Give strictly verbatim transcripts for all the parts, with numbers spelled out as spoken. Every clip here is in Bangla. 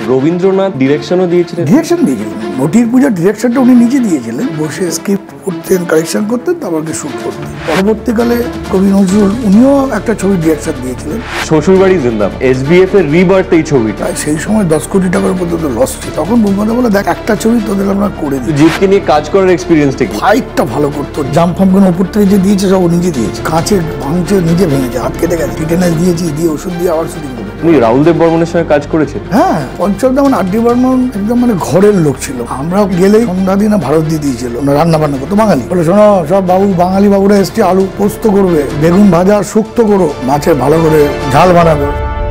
রবীন্দ্রনাথ ডিরেকশনও দিয়েছিলেন। ডিরেকশন দিয়েছিলেন, নটির পূজার ডিরেকশনটা উনি নিজে দিয়েছিলেন, বসে স্ক্রিপ্ট করতেন, কারেকশন করতেন, তারপরে শুট করতেন। পরবর্তীকালে কবি নজরুল উনিও একটা ছবি ডিরেকশন দিয়েছিলেন, শ্বশুরবাড়ি জিন্দাবাদ, এসবিএফ এর রিবার্থ এই ছবিটা। সেই সময় দশ কোটি টাকার পর্যন্ত লস ছিল। তখন বোম্বাদা বলে, দেখ একটা ছবি তোদের আমরা করে দিই। জিতকে নিয়ে কাজ করার এক্সপিরিয়েন্সটা কি? ফাইটটা ভালো করতো, জাম্প ফাম্পগুলো উপর থেকে যে দিয়েছে সব নিজে দিয়েছে, কাঁচে ভাঙছে নিজে ভেঙেছে, হাত কেটে গেছে, টিটেনাস দিয়েছি, দিয়ে ওষুধ দিয়ে আবার শুটিং করে। উনি রাহুল দেব বর্মনের সঙ্গে কাজ করেছেন। হ্যাঁ, পঞ্চমদা মানে আর ডি বর্মন একদম মানে ঘরের লোক ছিল। আমরা গেলেই সন্ধ্যা দিনে ভারত দিয়ে দিয়েছিল, রান্না বান্না করতো বাঙালি। বলে, শোনো সব বাবু, বাঙালি বাবুরা এসছে, আলু পোস্ত করবে, বেগুন ভাজা শুক্তো করো, মাছের ভালো করে ঝাল বানাবে।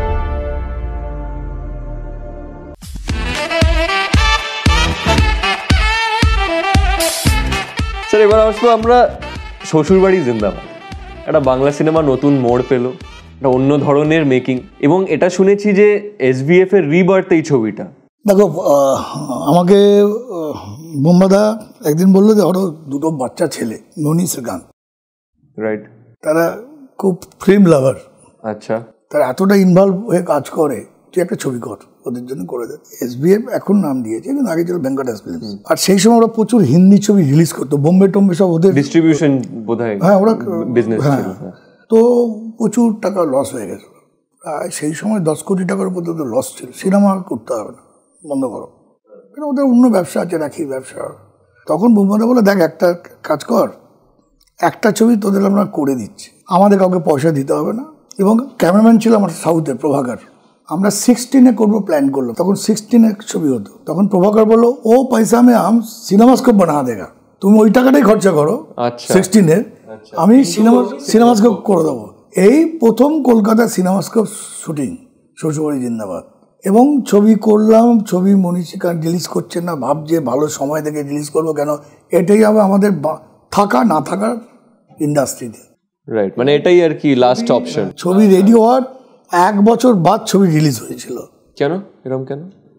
স্যার, এবার আসবো আমরা শ্বশুরবাড়ি জিন্দাবাদ। একটা বাংলা সিনেমা নতুন মোড় পেল, একটা অন্য ধরনের মেকিং, এবং এটা শুনেছি যে এসবিএফ এর রিবার্থ এই ছবিটা। দেখো, আমাকে বোম্বাদা একদিন বললো যে ওর দুটো বাচ্চা ছেলে, ননি শ্রীকান্ত, রাইট, তারা খুব ফিল্ম লাভার। আচ্ছা, তারা এতটা ইনভলভ হয়ে কাজ করে, তুই একটা ছবি কর, ওদের জন্য করে দেয়। এসবিএফ এখন নাম দিয়েছে, কিন্তু আগে ছিল বেঙ্গলি ফিল্ম। আর সেই সময় ওরা প্রচুর হিন্দি ছবি রিলিজ করতো, বোম্বে টোম্বে সব ওদের ডিস্ট্রিবিউশন বোধহয়। হ্যাঁ, ওরা বিজনেস। হ্যাঁ, তো প্রচুর টাকা লস হয়ে গেছে। সেই সময় দশ কোটি টাকার পর্যন্ত লস ছিল। সিনেমা করতে হবে না, বন্ধ করো, কারণ ওদের অন্য ব্যবসা আছে, রাখি ব্যবসা। তখন বোম্বাদা বলে, দেখ একটা কাজ কর, একটা ছবি তোদের আমরা করে দিচ্ছি, আমাদের কাউকে পয়সা দিতে হবে না। এবং ক্যামেরাম্যান ছিল আমার সাউথের প্রভাকর। আমরা সিক্সটিনে করবো প্ল্যান করলো, তখন সিক্সটিনের ছবি হতো। তখন প্রভাকর বললো, ও পয়সা মে আম সিনেমাস্কোপ বানা দেগা, তুমি ওই টাকাটাই খরচা করো সিক্সটিনের, আমি সিনেমা সিনেমাস্কোপ করে দেবো। এই প্রথম কলকাতা সিনেমাস্কোপ শুটিং শ্বশুরবাড়ি জিন্দাবাদ। এবং ছবি করলাম, ছবি মনীষিকা রিলিজ করছে না, ভাবছে ভালো সময় থেকে রিলিজ করবো, কেন এটাই হবে আমাদের থাকা না থাকার ইন্ডাস্ট্রিতে। রাইট, মানে এটাই আর কি লাস্ট অপশন। ছবি রেডি হওয়ার এক বছর বাদ ছবি রিলিজ হয়েছিল। কেন এরকম কেন?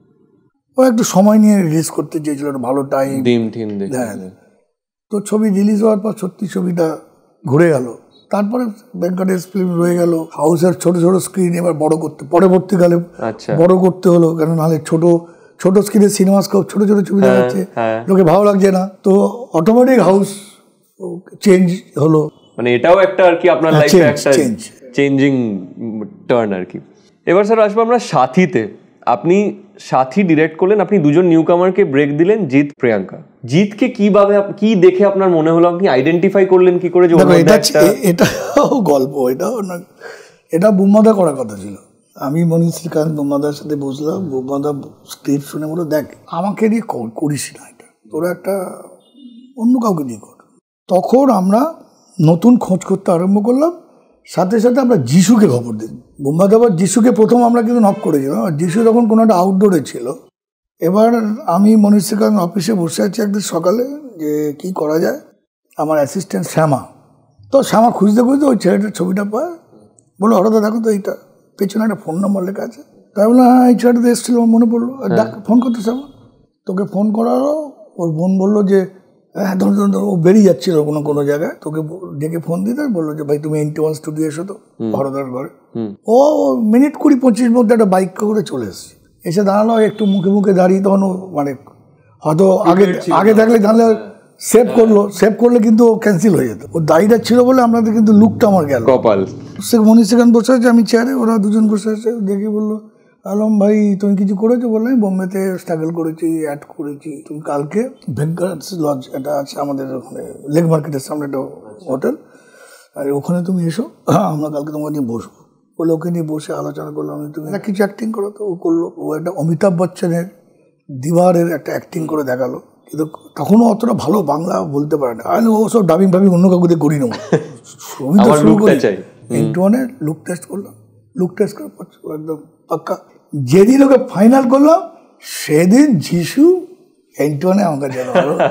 ও একটু সময় নিয়ে রিলিজ করতে চেয়েছিল, ভালো টাইম। হ্যাঁ, তো ছবি রিলিজ হওয়ার পর সত্যি ছবিটা ঘুরে গেল। তারপরে বেঙ্গলি ফিল্ম রয়ে গেল, হাউসের ছোট ছোট স্ক্রিন এবার বড় করতে, পরবর্তীকালে বড় করতে হলো, কেন নাহলে ছোট ছোট স্ক্রিনের সিনেমাস্কোপ ছোট ছোট ছবি দেখাচ্ছে, লোকে ভালো লাগছে না, তো অটোমেটিক হাউস চেঞ্জ হলো। মানে এটাও একটা আর কি আপনার লাইফে একটা চেঞ্জিং টার্ন আর কি। এবার স্যার আসবো আমরা সাথীতে। আপনি সাথী ডিরেক্ট করলেন, আপনি দুজন নিউ কামারকে ব্রেক দিলেন, জিৎ, প্রিয়াঙ্কা। জিৎকে কিভাবে, কি দেখে আপনার মনে হলো, আপনি আইডেন্টিফাই করলেন কি করে? এটাও গল্প, এটাও না, এটা বোম্বাদা করার কথা ছিল। আমি মনীষ শ্রীকান্ত বোম্বাদার সাথে বসলাম, বোম্বাদা স্ক্রিপ্ট শুনে বলো, দেখ আমাকে দিয়ে করিস না, এটা তোরা একটা অন্য কাউকে দিয়ে কর। তখন আমরা নতুন খোঁজ করতে আরম্ভ করলাম, সাথে সাথে আমরা যিশুকে খবর দিই। বোম্বাদা আবার যিশুকে প্রথম আমরা কিন্তু নক করেছিলাম, যিশু তখন কোনো একটা আউটডোরে ছিল। এবার আমি মনীষ শ্রীকান্ত অফিসে বসে আছি একদিন সকালে, যে কি করা যায়। আমার অ্যাসিস্ট্যান্ট শ্যামা, তো শ্যামা খুঁজতে খুঁজতে ওই ছেলেটার ছবিটা পায়, বলো হঠাৎ দেখো তো এইটা, পেছনে একটা ফোন নম্বর লেখা আছে। তাই বললো, হ্যাঁ এই ছেলেটাতে এসেছিল, মনে পড়লো, ডাক ফোন করতে শ্যামা। তোকে ফোন করারও ওর বোন বললো যে হ্যাঁ ধরুন ধরুন ও বেরিয়ে যাচ্ছিল কোনো কোনো জায়গায়, তোকে ডেকে ফোন দিতে বললো যে ভাই তুমি এনটি ওয়ান স্টুডিও এসো তো ভরদার ঘরে। ও মিনিট কুড়ি পঁচিশ মধ্যে একটা বাইক করে চলে এসছে, এসে দাঁড়ালো, একটু মুখে মুখে দাঁড়িয়ে, তখন ও মানে হয়তো আগে আগে থাকলে তাহলে সেভ করলো, সেভ করলে কিন্তু ও ক্যান্সেল হয়ে যেত। ও দাড়িটা ছিল বলে আপনাদের কিন্তু লুকটা আমার গেল কপাল। সে মনীষ সেখান বসে আছে, আমি চেয়ারে, ওরা দুজন বসে আছে, দেখে বললো, আলম ভাই তুমি কিছু করেছো? বললাম বোম্বেতে স্ট্রাগল করেছি, অ্যাড করেছি, তুমি কালকে ভেঙ্কট লজ এটা আছে আমাদের ওখানে লেক মার্কেটের সামনে একটা হোটেল, আর ওখানে তুমি এসো, হ্যাঁ আমরা কালকে তোমাকে নিয়ে বসবো। বলে ওকে নিয়ে বসে আলোচনা করলাম, তুমি একটা কিছু অ্যাক্টিং করো, তো ও করলো। ও একটা অমিতাভ বচ্চনের দিওয়ারের একটা অ্যাক্টিং করে দেখালো, কিন্তু তখনও অতটা ভালো বাংলা বলতে পারে না। আমি ও সব ডাবিং ফাবিং অন্য কাউকে দিয়ে করি নেবো, ছবি তো শুরু করি। এন্টু ওয়ানের লুক টেস্ট করলাম, লুক টেস্ট করার পর একদম পাক্কা। যেদিন ওকে ফাইনাল করলাম সেদিন যিশু এন্টনে আমাকে জানো,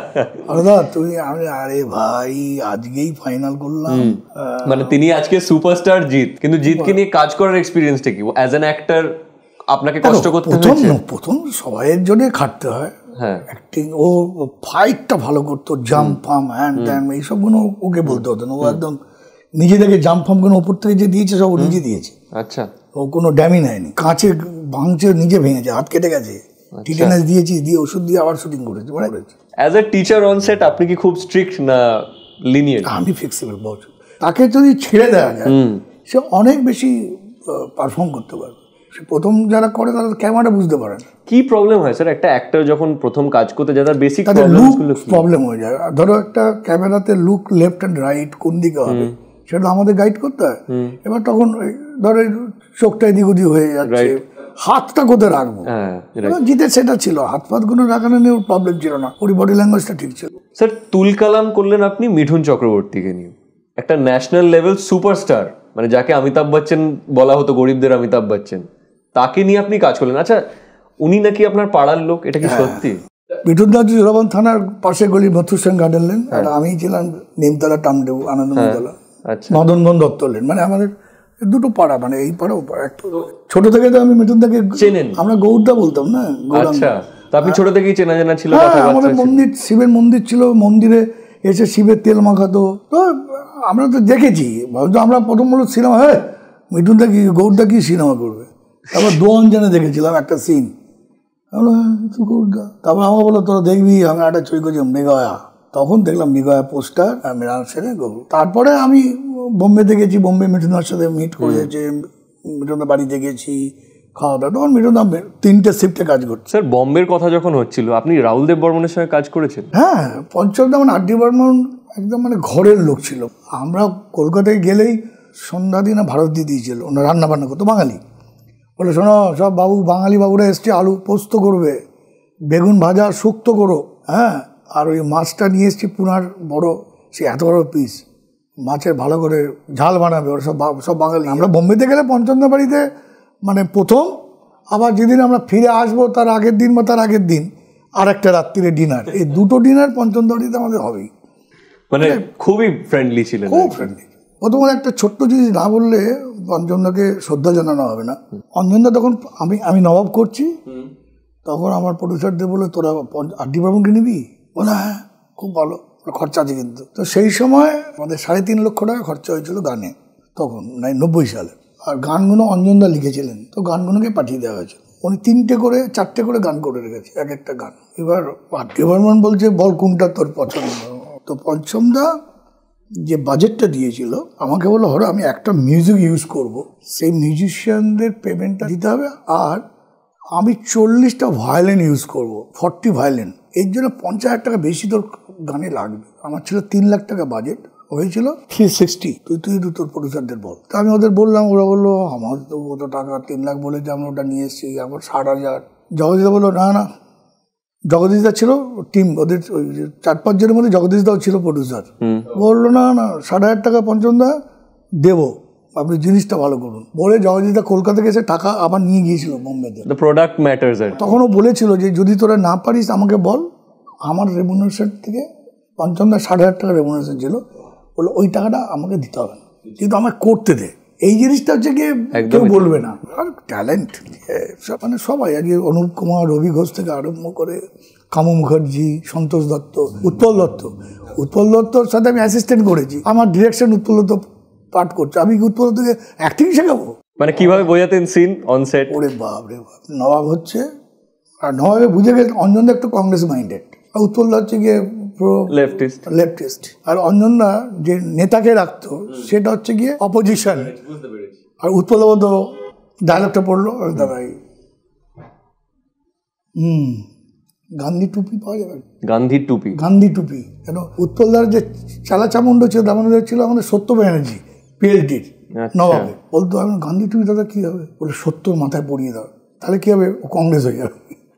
দাদা তুমি, আমি আরে ভাই আজকেই ফাইনাল করলাম। মানে তিনি আজকে সুপারস্টার জিৎ, কিন্তু জিৎকে নিয়ে কাজ করার এক্সপিরিয়েন্সটা কি? অ্যাজ অ্যান অ্যাক্টর আপনাকে কষ্ট করতে হয়েছে? প্রথম সবাইয়ের জন্য খাটতে হয়, অ্যাক্টিং। ও ফাইটটা ভালো করতো, জাম্প ফাম হ্যান্ড ট্যান্ড এইসবগুলো ওকে বলতে হতো না, ও একদম নিজে থেকে জাম্প ফামগুলো ওপর থেকে যে দিয়েছে সব ও নিজে দিয়েছে। আচ্ছা, ও কোনো ড্যামি নেয়নি, কাঁচে ভাঙছে, নিজে ভেঙেছে, হাত কেটে গেছে, টিটেনাস দিয়েছি, দিয়ে ওষুধ দিয়ে আবার শুটিং করেছি। As a teacher on set আপনি কি খুব স্ট্রিক্ট না লিনিয়ার? আমি ফ্লেক্সিবল বহুত। তাকে যদি ছেড়ে দেওয়া যায় সে অনেক বেশি পারফর্ম করতে পারবে। সে প্রথম যারা করে তারা ক্যামেরাটা বুঝতে পারে না। কি প্রবলেম হয় স্যার একটা অ্যাক্টর যখন প্রথম কাজ করতে যায়, তার বেসিক প্রবলেম হয়ে যায়? ধরো একটা ক্যামেরাতে লুক লেফট অ্যান্ড রাইট কোন দিকে হবে সেটা আমাদের গাইড করতে হয়। এবার তখন ধরো চোখটা এদিক ওদিক হয়ে যাচ্ছে, হাতটা কোথায় রাখবো, জিতে সেটা ছিল, হাত ফাত গুলো রাখানো নিয়ে প্রবলেম ছিল না, ওর বডি ল্যাঙ্গুয়েজটা ঠিক ছিল। স্যার তুলকালাম করলেন আপনি মিঠুন চক্রবর্তীকে নিয়ে, একটা ন্যাশনাল লেভেল সুপারস্টার, মানে যাকে অমিতাভ বচ্চন বলা হতো, গরিবদের অমিতাভ বচ্চন, তাকে নিয়ে আপনি কাজ করলেন। আচ্ছা উনি নাকি আপনার পাড়ার লোক, এটা কি সত্যি? মিঠুন দা জোরাবান থানার পাশে গলি মথুর সেন গার্ডেন লেন, আর আমি ছিলাম নিমতলা টামদেব আনন্দমতলা মদনমোহন দত্ত লেন, মানে আমাদের দুটো পাড়া, মানে এই পাড়া ও পাড়া। ছোট থেকে তো আমি মিঠুন দাকে চেনেন, আমরা গৌরদা বলতাম না। আচ্ছা, তো আপনি ছোট থেকেই চেনা জানা ছিল? আমাদের মন্দির, শিবের মন্দির ছিল, মন্দিরে এসে শিবের তেল মাখাতো, তো আমরা তো দেখেছি। হয়তো আমরা প্রথম বলো সিনেমা, হ্যাঁ মিঠুন দা কি গৌরদা কি সিনেমা করবে, তারপর দোয়ান জানে দেখেছিলাম একটা সিন, গৌরদা, তারপর আমাকে বললো তোরা দেখবি, আমি একটা ছবি করছিলাম মেঘায়া, তখন দেখলাম মেঘায়া পোস্টার, মেরান সেরে গৌর। তারপরে আমি বোম্বেতে গেছি, বোম্বে মিঠুনার সাথে মিট করেছে, মিঠুনার বাড়িতে গেছি, খাওয়া দাওয়া, তখন মিঠুন তিনটে শিফটে কাজ করছে। স্যার বম্বের কথা যখন হচ্ছিল, আপনি রাহুল দেব বর্মনের সঙ্গে কাজ করেছেন? হ্যাঁ, পঞ্চমদা মানে আর ডি বর্মন একদম মানে ঘরের লোক ছিল। আমরা কলকাতায় গেলেই সন্ধ্যা দিনে ভারত দিয়ে দিয়েছিল, ওনার রান্না বান্না করতো, বাঙালি। বলে শোনো সব বাবু, বাঙালি বাবুরা এসছে, আলু পোস্ত করবে, বেগুন ভাজা শুক্তো করো, হ্যাঁ, আর ওই মাছটা নিয়ে এসছি পুনার বড়, সে এত বড় পিস মাছের ভালো করে ঝাল বানাবে, ওরা সব সব বাঙালি। আমরা বোম্বেতে গেলে পঞ্চমদা বাড়িতে মানে প্রথম, আবার যেদিন আমরা ফিরে আসবো তার আগের দিন বা তার আগের দিন আর একটা রাত্রিরে ডিনার, এই দুটো ডিনার পঞ্চমদা বাড়িতে আমাদের হবেই। মানে খুবই ফ্রেন্ডলি ছিলেন, খুব ফ্রেন্ডলি। প্রথমত একটা ছোট্ট জিনিস না বললে অঞ্জনদাকে শ্রদ্ধা জানানো হবে না। অঞ্জনদা তখন আমি আমি নবাব করছি, তখন আমার প্রডিউসারদের বলে তোরা আর ডি বর্মনকে নিবি, বলে হ্যাঁ খুব ভালো, খরচা আছে কিন্তু। তো সেই সময় আমাদের সাড়ে তিন লক্ষ টাকা খরচা হয়েছিল গানে, তখন নাই নব্বই সালে। আর গানগুলো অঞ্জনদা লিখেছিলেন, তো গানগুলোকে পাঠিয়ে দেওয়া হয়েছিল। উনি তিনটে করে চারটে করে গান করে রেখেছে, এক একটা গান। এবার আর ডি বর্মন বলছে বল কোনটা তোর পছন্দ। তো পঞ্চমদা যে বাজেটটা দিয়েছিল আমাকে বললো, হলো আমি একটা মিউজিক ইউজ করব, সেই মিউজিশিয়ানদের পেমেন্টটা দিতে হবে, আর আমি চল্লিশটা ভায়োলিন ইউজ করব, ফর্টি ভায়োলিন, এর জন্য পঞ্চাশ হাজার টাকা বেশি তোর গানে লাগবে। আমার ছিল তিন লাখ টাকা বাজেট, হয়েছিল থ্রি সিক্সটি। তুই তুই তোর প্রডিউসারদের বল। তা আমি ওদের বললাম, ওরা বললো আমার তো কত টাকা, তিন লাখ বলে যে আমরা ওটা নিয়ে এসেছি, আমার ষাট হাজার। জগদীশদা বললো না না, জগদীশদা ছিল টিম, ওদের ওই চার পাঁচ জনের মধ্যে জগদীশদাও ছিল প্রডিউসার। বললো না না ষাট হাজার টাকা পঞ্চমদা দেবো, আপনি জিনিসটা ভালো করুন বলে জগদীশদা কলকাতা গেছে টাকা আবার নিয়ে গিয়েছিল বোম্বেতে। The product matters. তখন ও বলেছিল যে যদি তোরা না পারিস আমাকে বল, আমার রেমুনারেশন থেকে পঞ্চমদা ষাট হাজার টাকা রেমুনারেশন ছিল, বললো ওই টাকাটা আমাকে দিতে হবে না, কিন্তু আমাকে করতে দে। এই জিনিসটা হচ্ছে গিয়ে কেউ বলবে না, আর ট্যালেন্ট মানে সবাই, আজকে অনুপ কুমার, রবি ঘোষ থেকে আরম্ভ করে কামু মুখার্জি, সন্তোষ দত্ত, উৎপল দত্ত। উৎপল দত্তর সাথে আমি অ্যাসিস্ট্যান্ট করেছি, আমার ডিরেকশন উৎপল দত্ত পাঠ করছে, আমি উৎপল দত্তকে অ্যাক্টিং শেখাবো। মানে কিভাবে বোঝাতেন সিন অন সেট? ওরে বাপ রে বাপ, নবাব হচ্ছে, আর নবাবে বুঝে গেছে অঞ্জনদা একটু কংগ্রেস মাইন্ডেড, আর উৎপলদা হচ্ছে গিয়ে লেফটিস্ট লেফটিস্ট আর অঞ্জনদা যে নেতাকে রাখতো সেটা হচ্ছে গিয়ে অপোজিশন। আর উৎপলদা তো ডায়লগটা পড়লো, দাদাই হুম গান্ধী টুপি পাওয়া যাবে, গান্ধী টুপি, গান্ধী টুপি কেন? উৎপলদার যে চালা চামুন্ড ছিল, দামানন্দ ছিল আমাদের সত্য ব্যানার্জি পিএইচডির নবাবে, বলতো আমি গান্ধী টুপি দাদা কী হবে, বলে সত্যর মাথায় পরিয়ে দাও, তাহলে কী হবে, ও কংগ্রেস হয়ে যাবে।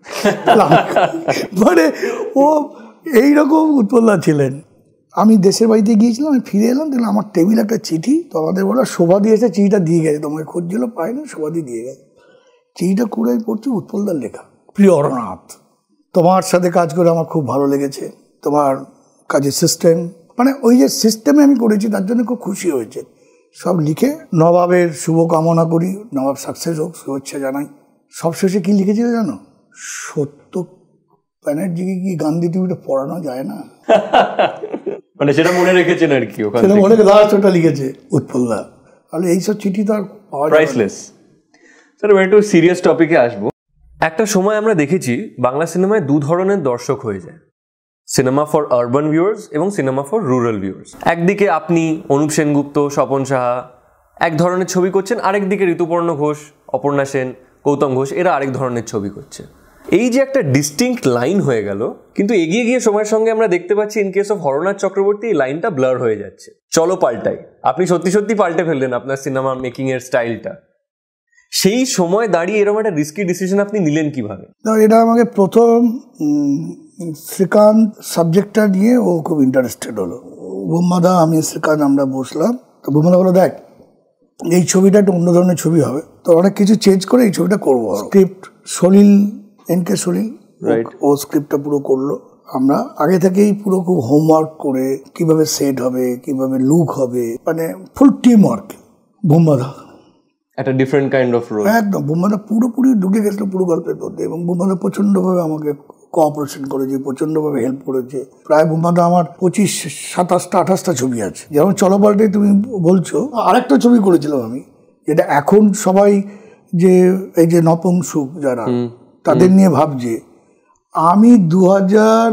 মানে ও এইরকম উৎপলদা ছিলেন। আমি দেশের বাড়িতে গিয়েছিলাম, আমি ফিরে এলাম, দেখলাম আমার টেবিল একটা চিঠি, তো আমাদের বলা শোভা দিয়েছে, চিঠিটা দিয়ে গেছে, তোমাকে খুঁজছিল পাইনি, শোভাদি দিয়ে গেছে। চিঠিটা করে পড়ছি, উৎপলদার লেখা, প্রিয় হরনাথ, তোমার সাথে কাজ করে আমার খুব ভালো লেগেছে, তোমার কাজের সিস্টেম, মানে ওই যে সিস্টেমে আমি করেছি তার জন্য খুব খুশি হয়েছে। সব লিখে নবাবের শুভ কামনা করি, নবাব সাকসেস হোক, শুভেচ্ছা জানাই। সবশেষে কি লিখেছিল জানো? সত্য ব্যানার্জিকে কি গান্ধী টুপিটা পড়ানো যায় না? মানে সেটা মনে রেখেছেন আর কি, সেটা মনে লাস্ট ওটা লিখেছে উৎপলদা। তাহলে এইসব চিঠি তো আর পাওয়া যায় না। স্যার এবার একটু সিরিয়াস টপিকে আসবো। একটা সময় আমরা দেখেছি বাংলা সিনেমায় দু ধরনের দর্শক হয়ে যায়, সিনেমা ফর আরবান ভিউয়ার্স এবং সিনেমা ফর রুরাল ভিউয়ার্স। একদিকে আপনি, অনুপ সেনগুপ্ত, স্বপন সাহা এক ধরনের ছবি করছেন, আরেকদিকে ঋতুপর্ণ ঘোষ, অপর্ণা সেন, গৌতম ঘোষ এরা আরেক ধরনের ছবি করছে। এই যে একটা ডিস্টিংক্ট লাইন হয়ে গেল, কিন্তু এগিয়ে গিয়ে সময়ের সঙ্গে আমরা দেখতে পাচ্ছি in case of Haranath Chakraborty এই লাইনটা ব্লার হয়ে যাচ্ছে। চলো পাল্টাই, আপনি সত্যি সত্যি পাল্টে ফেললেন আপনার সিনেমা মেকিং এর স্টাইলটা। সেই সময় দাঁড়িয়ে এরকম একটা রিস্কি ডিসিশন আপনি নিলেন কিভাবে? এটা আমাকে প্রথম শ্রীকান্ত সাবজেক্টটা নিয়ে ও খুব ইন্টারেস্টেড হলো। বোম্মাদা, আমি শ্রীকান্ত আমরা বসলাম, তো বোম্মাদা বলো দেখ এই ছবিটা একটা অন্য ধরনের ছবি হবে, তো অনেক কিছু চেঞ্জ করে এই ছবিটা করবো। স্ক্রিপ্ট সলিল, এন কে সলিল, ও স্ক্রিপ্টটা পুরো করলো। আমরা আগে থেকেই পুরো খুব হোমওয়ার্ক করে কিভাবে সেট হবে, কিভাবে লুক হবে, মানে ফুল টিম ওয়ার্ক। বোম্মাদা একটা ডিফারেন্ট কাইন্ড অফ রোল, একদম বোম্মাদা পুরোপুরি ঢুকে গেছিল পুরো গল্পের মধ্যে, এবং বোম্মাদা প্রচণ্ডভাবে আমাকে কোঅপারেশন করেছে, প্রচণ্ডভাবে হেল্প করেছে। প্রায় বোম্মাদা আমার পঁচিশ সাতাশটা আঠাশটা ছবি আছে। যেমন চলো পাল্টাই তুমি বলছো, আরেকটা ছবি করেছিলাম আমি, যেটা এখন সবাই যে এই যে নপুংসুক যারা তাদের নিয়ে ভাবছে, আমি দু হাজার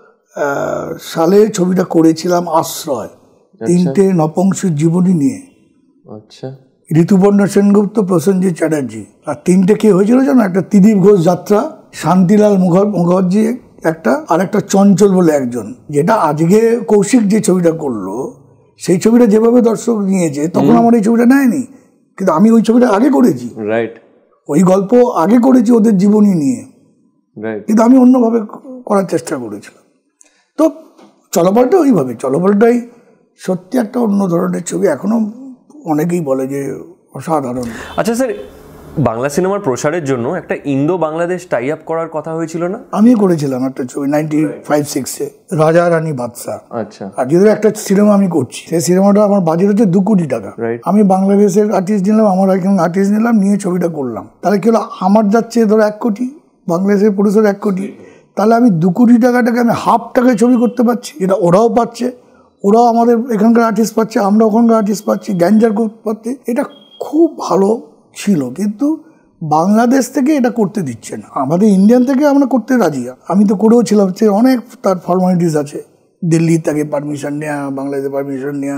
সালে ছবিটা করেছিলাম আশ্রয়, তিনটে নপুংসুক জীবনী নিয়ে। আচ্ছা, ঋতুপর্ণ সেনগুপ্ত, প্রসেনজিৎ চ্যাটার্জি, আর তিনটে কে হয়েছিল জানো? একটা ত্রিদীপ ঘোষ যাত্রা, শান্তিলাল মুখার্জি একটা, আর একটা চঞ্চল বলে একজন। যেটা আজকে কৌশিক যে ছবিটা করলো, সেই ছবিটা যেভাবে দর্শক নিয়েছে তখন আমার এই ছবিটা নেয়নি, কিন্তু আমি ওই ছবিটা আগে করেছি। রাইট, ওই গল্প আগে করেছি ওদের জীবনী নিয়ে, কিন্তু আমি অন্যভাবে করার চেষ্টা করেছিলাম। তো চলপাল্টা ওইভাবে, চলপাল্টাই সত্যি একটা অন্য ধরনের ছবি, এখনো অনেকেই বলে যে অসাধারণ। আচ্ছা স্যার, বাংলা সিনেমার প্রসারের জন্য একটা ইন্দো বাংলাদেশ টাই আপ করার কথা হয়েছিল না? আমিও করেছিলাম একটা ছবি নাইনটি ফাইভ সিক্সে, রাজা রানী বাদশা। আচ্ছা, আর যেহেতু একটা সিনেমা আমি করছি, সেই সিনেমাটা আমার বাজেট হচ্ছে দু কোটি টাকা। আমি বাংলাদেশের আর্টিস্ট নিলাম, আমার এখানে আর্টিস্ট নিলাম, নিয়ে ছবিটা করলাম। তাহলে কি হলো, আমার যাচ্ছে ধরো এক কোটি, বাংলাদেশের প্রডিউসার এক কোটি, তাহলে আমি দু কোটি টাকাটাকে আমি হাফ টাকায় ছবি করতে পারছি, যেটা ওরাও পাচ্ছে, ওরাও আমাদের এখানকার আর্টিস্ট পাচ্ছে, আমরা ওখানকার আর্টিস্ট পাচ্ছি, গ্যাঞ্জার করতে পারছি। এটা খুব ভালো ছিল, কিন্তু বাংলাদেশ থেকে এটা করতে দিচ্ছে না। আমাদের ইন্ডিয়ান থেকে আমরা করতে রাজি, আমি তো করেও ছিলাম, সে অনেক তার ফর্মালিটিস আছে, দিল্লি থেকে পারমিশন নেওয়া, বাংলাদেশে পারমিশন নেওয়া,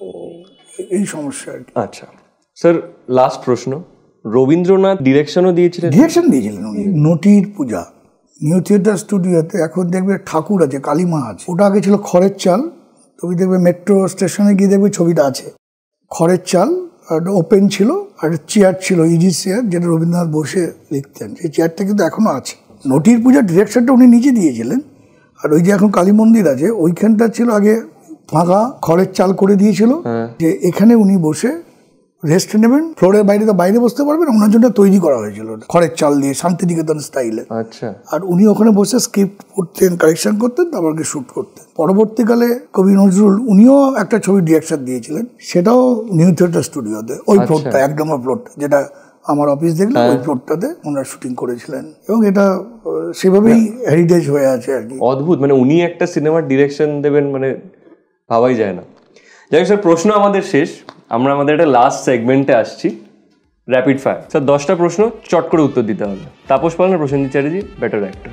এই সমস্যা আর কি। আচ্ছা স্যার, লাস্ট প্রশ্ন, রবীন্দ্রনাথ ডিরেকশনও দিয়েছিলেন? ডিরেকশন দিয়েছিলেন উনি। নটির পূজা নিউ থিয়েটার স্টুডিওতে, এখন দেখবে ঠাকুর আছে, কালীমা আছে, ওটা আগে ছিল খড়ের চাল। তুমি দেখবে মেট্রো স্টেশনে গিয়ে দেখবে ছবিটা আছে, খড়ের চাল, আর ওপেন ছিল, আর চেয়ার ছিল, ইজি চেয়ার, যেটা রবীন্দ্রনাথ বসে লিখতেন, সেই চেয়ারটা কিন্তু এখনো আছে। নটির পূজার ডিরেকশনটা উনি নিজে দিয়েছিলেন। আর ওই যে এখন কালী মন্দির আছে, ওইখানটা ছিল আগে ফাঁকা, খড়ের চাল করে দিয়েছিল, যে এখানে উনি বসে রেস্ট নেবেন, ফ্লোরের বাইরে তো বাইরে বসতে পারবেন, ওনার জন্য তৈরি করা হয়েছিল খড়ের চাল দিয়ে, শান্তিনিকেতন স্টাইলে। আচ্ছা, আর উনি ওখানে বসে স্ক্রিপ্ট পড়তেন, কারেকশন করতেন, তারপরকে শ্যুট করতেন। পরবর্তীকালে কবি নজরুল উনিও একটা ছবি ডিরেকশন দিয়েছিলেন, সেটাও নিউ থিয়েটার স্টুডিওতে, ওই ফ্লোরটা, এক নম্বর ফ্লোরটা, যেটা আমার অফিস দেখলে ওই ফ্লোরটাতে ওনারা শুটিং করেছিলেন, এবং এটা সেভাবেই হেরিটেজ হয়ে আছে আর কি। অদ্ভুত, মানে উনি একটা সিনেমার ডিরেকশন দেবেন, মানে ভাবাই যায় না। যাই হোক স্যার, প্রশ্ন আমাদের শেষ, আমরা আমাদের একটা লাস্ট সেগমেন্টে আসছি, র্যাপিড ফায়ার। স্যার দশটা প্রশ্ন চট করে উত্তর দিতে হবে। তাপস পাল না প্রসেনজিৎ চ্যাটার্জি বেটার অ্যাক্টর?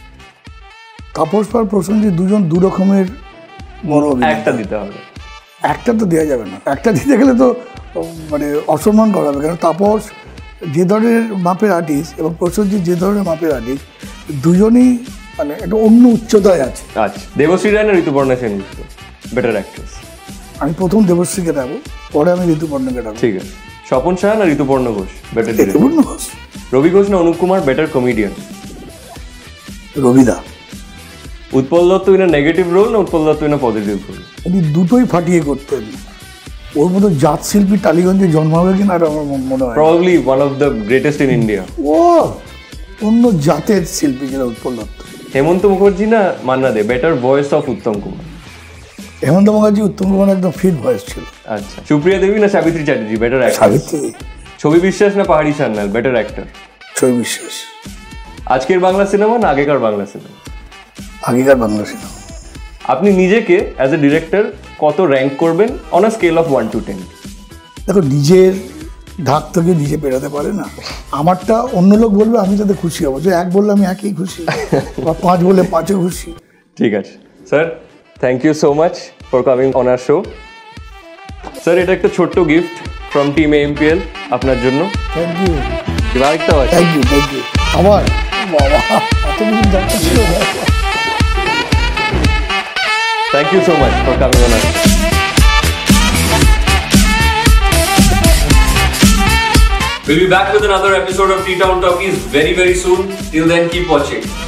তাপস পাল, প্রসেনজিৎ দুজন দু রকমের বড়, একটা দিতে হবে। একটা তো দেওয়া যাবে না, একটা দিতে গেলে তো মানে অসম্মান করা হবে, কারণ তাপস যে ধরনের মাপের আর্টিস্ট এবং প্রসেনজিৎ যে ধরনের মাপের আর্টিস্ট, দুজনই মানে একটা অন্য উচ্চতায় আছে। আচ্ছা, দেবশ্রী রায় না ঋতুপর্ণা সেনগুপ্ত বেটার অ্যাক্ট্রেস? আমি প্রথম দেবশ্রীকে নেবো, পরে আমি ঋতুপর্ণাকে নেবো। ঠিক আছে। স্বপন সাহা না ঋতুপর্ণ ঘোষ বেটার? ঋতুপর্ণ ঘোষ। রবি ঘোষ না অনুপ কুমার বেটার কমেডিয়ান? রবিদা। Utpal Dutta in negative role না Utpal Dutta in positive role? উনি দুটোই ফাটিয়ে করতেন। ওর মতো জাত শিল্পী টালিগঞ্জে জন্মাবে কিনা আর আমার মনে হয় probably one of the greatest in India. ও অন্য জাতের শিল্পী ছিল উৎপল দত্ত। হেমন্ত মুখার্জি না Manna Dey better voice of Uttam Kumar? Hemanta Mukherjee, Uttam Kumar একদম ফিট ভয়েস ছিল। আচ্ছা, সুপ্রিয়া দেবী না সাবিত্রী চ্যাটার্জি বেটার অ্যাক্টর? সাবিত্রী। ছবি বিশ্বাস না পাহাড়ি সান্যাল বেটার অ্যাক্টর? ছবি বিশ্বাস। আজকের বাংলা সিনেমা না আগেকার বাংলা সিনেমা? আগেকার বাংলা সিনেমা। আপনি নিজেকে অ্যাজ এ ডিরেক্টর কত র্যাঙ্ক করবেন on a scale of one to ten? দেখো, নিজের ঢাক থেকে নিচে পেরাতে পারে না। আমারটা অন্য লোক বলবে, আমি তাতে খুশি হবো, যে এক বললে আমি একই খুশি, বা পাঁচ বললে পাঁচে খুশি। ঠিক আছে sir, thank you so much for coming on our show. Sir, এটা একটা ছোট্ট gift from team A M P L আপনার জন্য। Thank you. এবার আরেকটা আছে। থ্যাংক ইউ থ্যাংক ইউ আমার বাবা, এত কিছু জানতে ছিল না। Thank you so much for coming on us. We'll be back with another episode of TTown Talkies very very soon. Till then, keep watching.